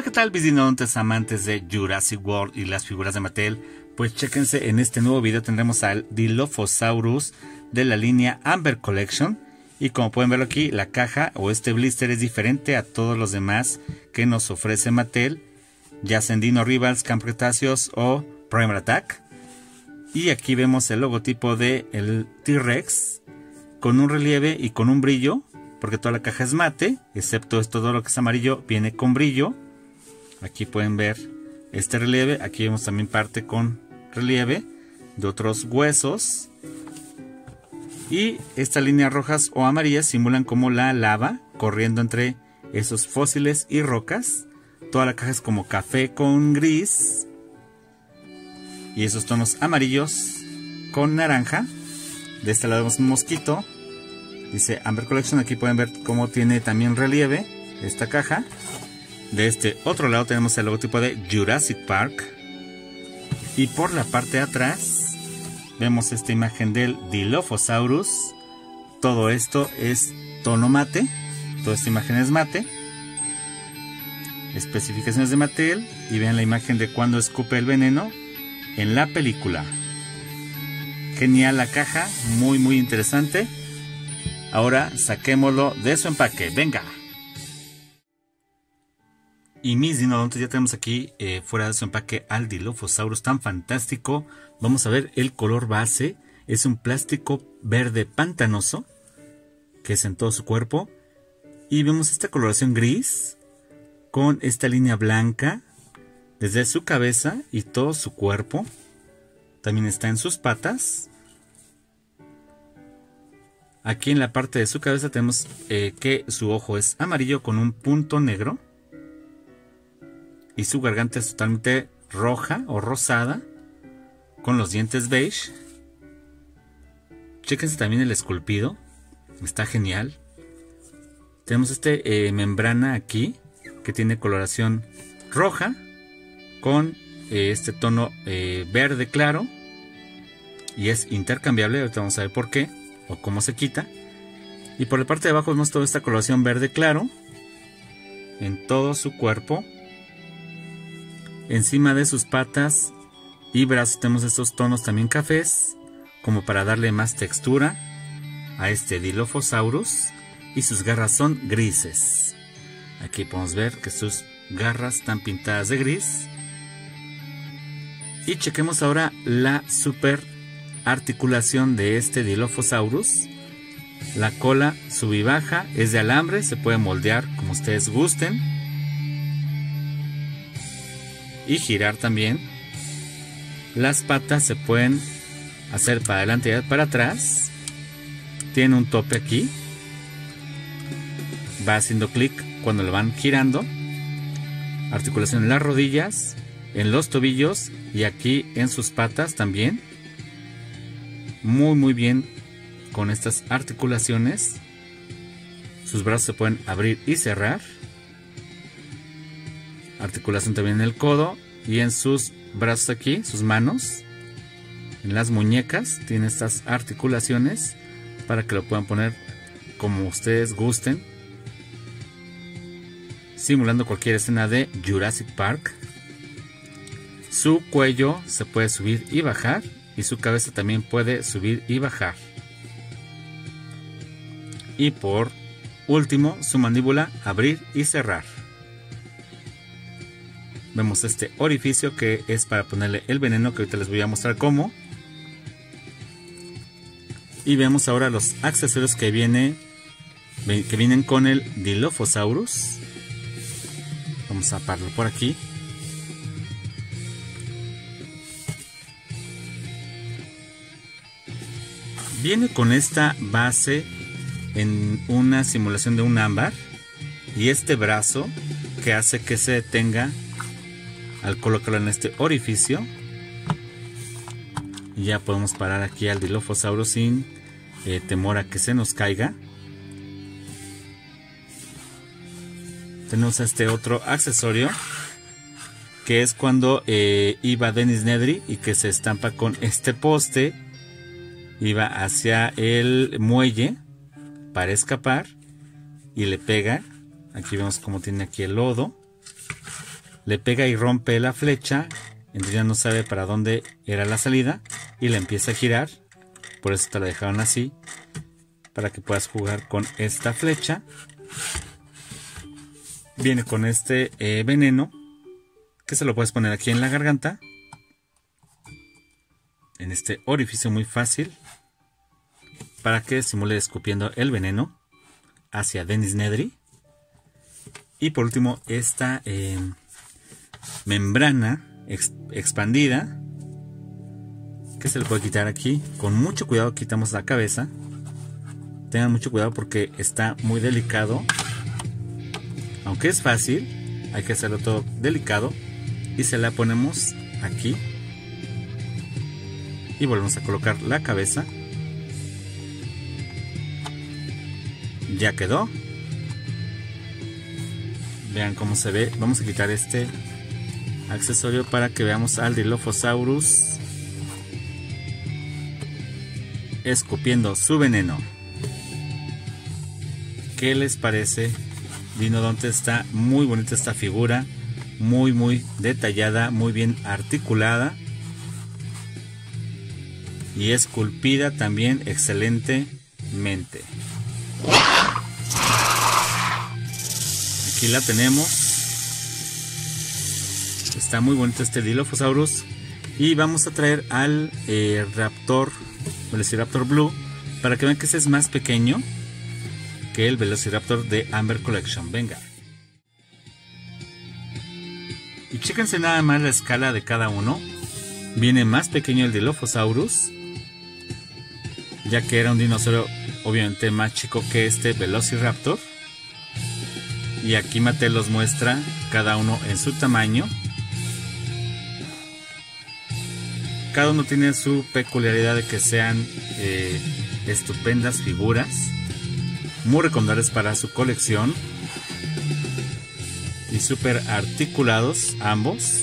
¿qué tal, bisdinodontes amantes de Jurassic World y las figuras de Mattel? Pues chéquense, en este nuevo video tendremos al Dilophosaurus de la línea Amber Collection. Y como pueden verlo aquí, la caja o este blister es diferente a todos los demás que nos ofrece Mattel, ya sea en Dino Rivals, Camp Cretaceous o Primal Attack. Y aquí vemos el logotipo de el T-Rex con un relieve y con un brillo, porque toda la caja es mate, excepto todo lo que es amarillo viene con brillo. Aquí pueden ver este relieve, aquí vemos también parte con relieve de otros huesos. Y estas líneas rojas o amarillas simulan como la lava corriendo entre esos fósiles y rocas. Toda la caja es como café con gris. Y esos tonos amarillos con naranja. De este lado vemos un mosquito. Dice Amber Collection. Aquí pueden ver cómo tiene también relieve esta caja. De este otro lado tenemos el logotipo de Jurassic Park. Y por la parte de atrás vemos esta imagen del Dilophosaurus. Todo esto es tono mate. Toda esta imagen es mate. Especificaciones de Mattel. Y vean la imagen de cuando escupe el veneno en la película. Genial la caja. Muy interesante. Ahora saquémoslo de su empaque. ¡Venga! Y mis dinodontes, ya tenemos aquí fuera de su empaque al Dilophosaurus tan fantástico. Vamos a ver el color base. Es un plástico verde pantanoso, que es en todo su cuerpo. Y vemos esta coloración gris, con esta línea blanca, desde su cabeza y todo su cuerpo. También está en sus patas. Aquí en la parte de su cabeza tenemos que su ojo es amarillo con un punto negro. Y su garganta es totalmente roja o rosada, con los dientes beige. Chéquense también el esculpido, está genial. Tenemos membrana aquí, que tiene coloración roja, con este tono verde claro. Y es intercambiable, ahorita vamos a ver por qué, o cómo se quita. Y por la parte de abajo vemos toda esta coloración verde claro, en todo su cuerpo. Encima de sus patas y brazos tenemos estos tonos también cafés, como para darle más textura a este Dilophosaurus. Y sus garras son grises. Aquí podemos ver que sus garras están pintadas de gris. Y chequemos ahora la super articulación de este Dilophosaurus. La cola sube y baja, es de alambre, se puede moldear como ustedes gusten. Y girar también. Las patas se pueden hacer para adelante y para atrás. Tiene un tope aquí. Va haciendo clic cuando lo van girando. Articulación en las rodillas, en los tobillos y aquí en sus patas también. Muy bien con estas articulaciones. Sus brazos se pueden abrir y cerrar. Articulación también en el codo y en sus brazos aquí, sus manos. En las muñecas tiene estas articulaciones para que lo puedan poner como ustedes gusten, simulando cualquier escena de Jurassic Park. Su cuello se puede subir y bajar y su cabeza también puede subir y bajar. Y por último, su mandíbula abrir y cerrar. Vemos este orificio que es para ponerle el veneno, que ahorita les voy a mostrar cómo. Y vemos ahora los accesorios que vienen con el Dilophosaurus. Vamos a pararlo por aquí. Viene con esta base en una simulación de un ámbar. Y este brazo que hace que se detenga al colocarlo en este orificio. Y ya podemos parar aquí al Dilophosaurus sin temor a que se nos caiga. Tenemos este otro accesorio, que es cuando iba Dennis Nedry y que se estampa con este poste. Iba hacia el muelle para escapar y le pega. Aquí vemos cómo tiene aquí el lodo. le pega y rompe la flecha, entonces ya no sabe para dónde era la salida y la empieza a girar. Por eso te la dejaron así, para que puedas jugar con esta flecha. Viene con este veneno, que se lo puedes poner aquí en la garganta, en este orificio muy fácil, para que simule escupiendo el veneno hacia Dennis Nedry. Y por último, esta membrana expandida, que se le puede quitar aquí. Con mucho cuidado quitamos la cabeza. Tengan mucho cuidado porque está muy delicado. Aunque es fácil, hay que hacerlo todo delicado. Y se la ponemos aquí. Y volvemos a colocar la cabeza. Ya quedó. Vean cómo se ve. Vamos a quitar este accesorio para que veamos al Dilophosaurus escupiendo su veneno. ¿Qué les parece? Dinodonte, está muy bonita esta figura, muy detallada, muy bien articulada y esculpida también excelentemente. Aquí la tenemos. Está muy bonito este Dilophosaurus. Y vamos a traer al Velociraptor Blue, para que vean que ese es más pequeño que el Velociraptor de Amber Collection. Venga. Y chéquense nada más la escala de cada uno. Viene más pequeño el Dilophosaurus, ya que era un dinosaurio obviamente más chico que este Velociraptor. Y aquí Mattel los muestra cada uno en su tamaño. Cada uno tiene su peculiaridad de que sean estupendas figuras, muy recomendables para su colección y súper articulados ambos.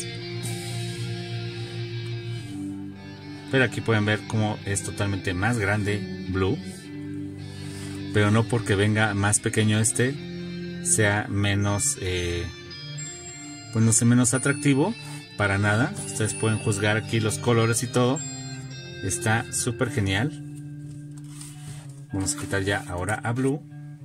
Pero aquí pueden ver cómo es totalmente más grande Blue, pero no porque venga más pequeño este sea menos pues no sé, menos atractivo. Para nada, ustedes pueden juzgar aquí los colores y todo. Está súper genial. Vamos a quitar ya ahora a Blue.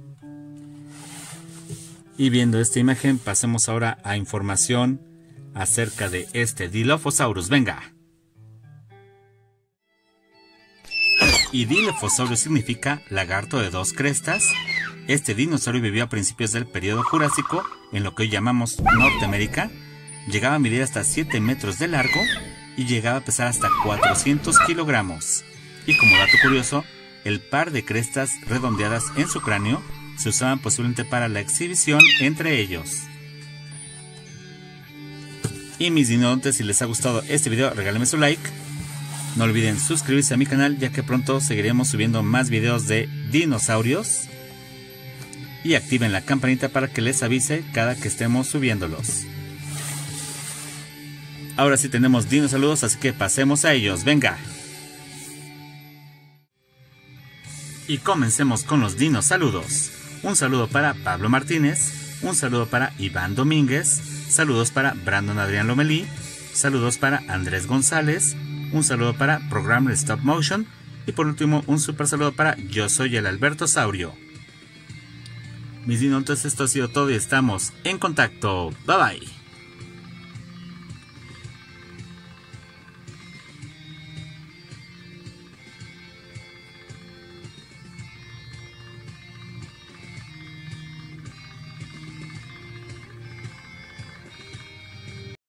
Y viendo esta imagen, pasemos ahora a información acerca de este Dilophosaurus. Venga. Y Dilophosaurus significa lagarto de dos crestas. Este dinosaurio vivió a principios del periodo Jurásico en lo que hoy llamamos Norteamérica. Llegaba a medir hasta 7 metros de largo y llegaba a pesar hasta 400 kilogramos. Y como dato curioso, el par de crestas redondeadas en su cráneo se usaban posiblemente para la exhibición entre ellos. Y mis dinodontes, si les ha gustado este video, regálenme su like. No olviden suscribirse a mi canal, ya que pronto seguiremos subiendo más videos de dinosaurios. Y activen la campanita para que les avise cada que estemos subiéndolos. Ahora sí tenemos dinosaludos, así que pasemos a ellos. Venga. Y comencemos con los dinosaludos. Un saludo para Pablo Martínez, un saludo para Iván Domínguez, saludos para Brandon Adrián Lomelí, saludos para Andrés González, un saludo para Programmer Stop Motion y por último un super saludo para Yo Soy el Albertosaurio. Mis dinontes, esto ha sido todo y estamos en contacto. Bye bye.